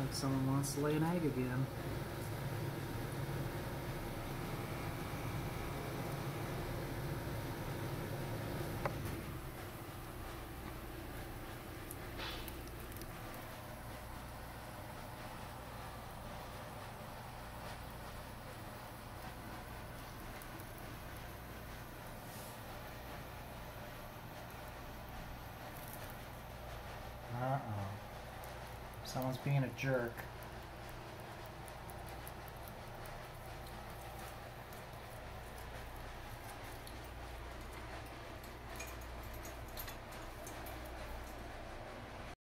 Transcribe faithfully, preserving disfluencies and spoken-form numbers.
Someone wants to lay an egg again. Uh-oh. Someone's being a jerk.